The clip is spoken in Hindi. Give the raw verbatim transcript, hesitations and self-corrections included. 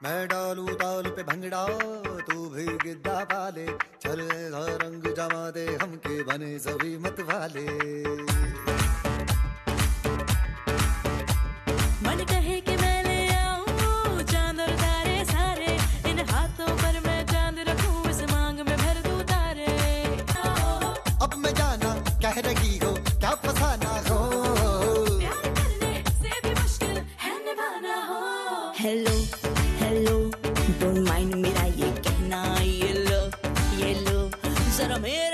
मैं डालू ताल पे भंगड़ा तू भी गिद्दा पाले, चले रंग जमा दे हमके बने सभी मत वाले। मन कहे कि मैं ले आऊं चांद और तारे सारे, इन हाथों पर मैं चांद रखूं, इस मांग में भर दूं तारे। अब मैं जाना कह रही हो क्या फसाना हो, प्यार करने से भी मुश्किल है निभाना हो। हेलो हेलो डोंट माइंड मेरा ये कहना, ये लो ये लो जरा मेरा